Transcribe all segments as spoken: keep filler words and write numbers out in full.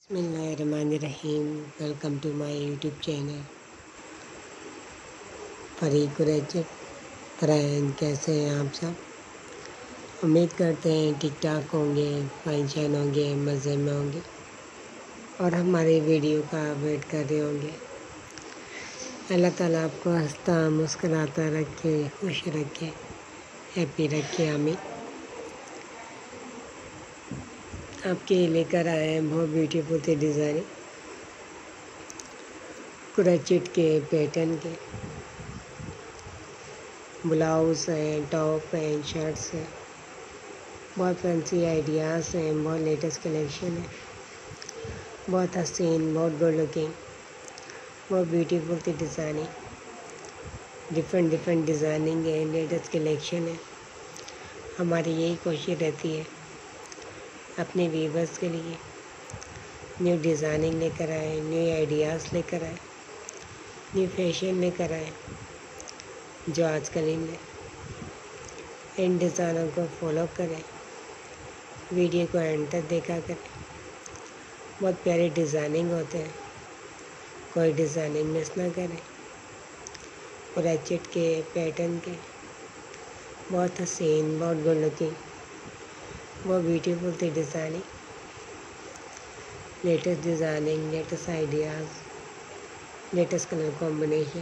बिस्मिल्लाहिर्रहमानिर्रहीम। Welcome to my YouTube channel Pari Qureshi friend. कैसे हैं आप सब? उम्मीद करते हैं ठीक ठाक होंगे, फाइन होंगे, मज़े में होंगे और हमारी वीडियो का वेट कर रहे होंगे। अल्लाह ताला आपको हंसता मुस्कुराता रखे, खुश रखे, हैप्पी रखे। आमीन। आपके लेकर आए हैं बहुत ब्यूटीफुल से डिज़ाइन कुरैशी के पैटर्न के ब्लाउज़ हैं, टॉप हैं, शर्ट्स हैं। बहुत फैंसी आइडियाज़ हैं, बहुत लेटेस्ट कलेक्शन है, बहुत हसीन, बहुत गुड लुकिंग, बहुत ब्यूटीफुल सी डिज़ाइनिंग, डिफरेंट डिफरेंट डिज़ाइनिंग है, लेटेस्ट कलेक्शन है। हमारी यही कोशिश रहती है अपने व्यूवर्स के लिए न्यू डिज़ाइनिंग लेकर आए, न्यू आइडियाज़ लेकर आए, न्यू फैशन लेकर आए जो आजकल इन इन डिज़ाइनों को फॉलो करें, वीडियो को एंड तक देखा करें। बहुत प्यारे डिज़ाइनिंग होते हैं, कोई डिज़ाइनिंग मिस ना करें। कुरैशी के पैटर्न के बहुत हसीन, बहुत गुड लुकिंग, बहुत ब्यूटीफुल थी designing, latest designing, latest ideas, latest colour combination.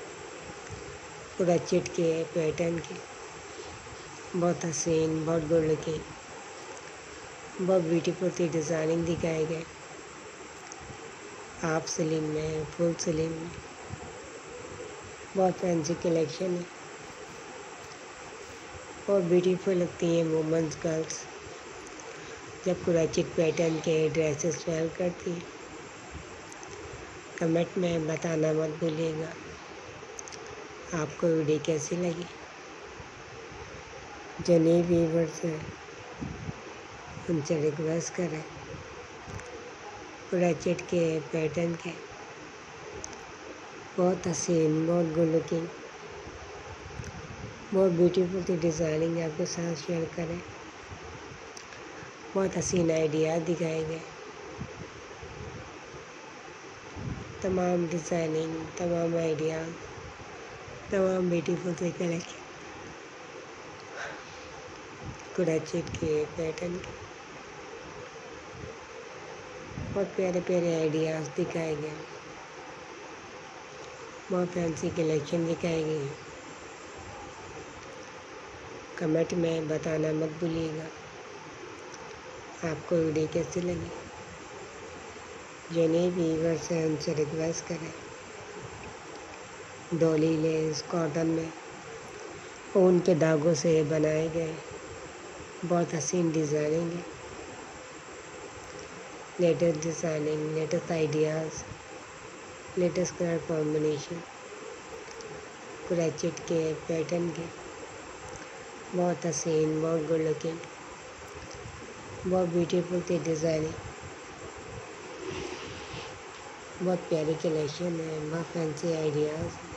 Qureshi के पैटर्न के बहुत हसीन, बहुत गुड लुकिंग, बहुत ब्यूटीफुल सी डिज़ाइनिंग दिखाए गए। हाफ स्लीव में, फुल स्लीव में, बहुत फैंसी कलेक्शन है। बहुत ब्यूटीफुल लगती हैं वुमेंस गर्ल्स जब कुरैशी पैटर्न के ड्रेसेस वेयर करती हैं। कमेंट में बताना मत भूलिएगा आपको वीडियो कैसी लगी। जो नए व्यूवर्स हैं उनसे रिक्वेस्ट करें कुरैशी के पैटर्न के बहुत हसीन, बहुत गुड लुकिंग, बहुत ब्यूटीफुल सी डिज़ाइनिंग आपके साथ शेयर करें। बहुत हसीन आइडियाज़ दिखाए गए, तमाम डिज़ाइनिंग, तमाम आइडियाज़, तमाम ब्यूटीफुल से कलेक्शन कुरैशी के पैटर्न के बहुत प्यारे प्यारे आइडियाज़ दिखाए गए, बहुत फैंसी कलेक्शन दिखाए गए हैं। कमेंट में बताना मत भूलिएगा आपको वीडियो कैसी लगी। जो नए व्यूवर्स हैं उनसे रिक्वेस्ट करें डोली लेस कॉटन में ऊन के धागों से बनाए गए बहुत हसीन डिज़ाइनिंग है, latest designing, latest ideas, latest colour combination. Qureshi के पैटर्न के बहुत हसीन, बहुत गुड लुकिंग, बहुत ब्यूटीफुल थी डिज़ाइनिंग, बहुत प्यारी कलेक्शन है, बहुत फैंसी आइडियाज़।